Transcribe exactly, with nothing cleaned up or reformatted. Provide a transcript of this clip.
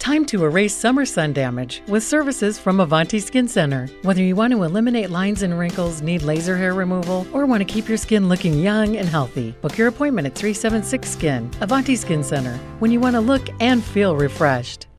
Time to erase summer sun damage with services from Avanti Skin Center. Whether you want to eliminate lines and wrinkles, need laser hair removal, or want to keep your skin looking young and healthy, book your appointment at three seven six Skin. Avanti Skin Center, when you want to look and feel refreshed.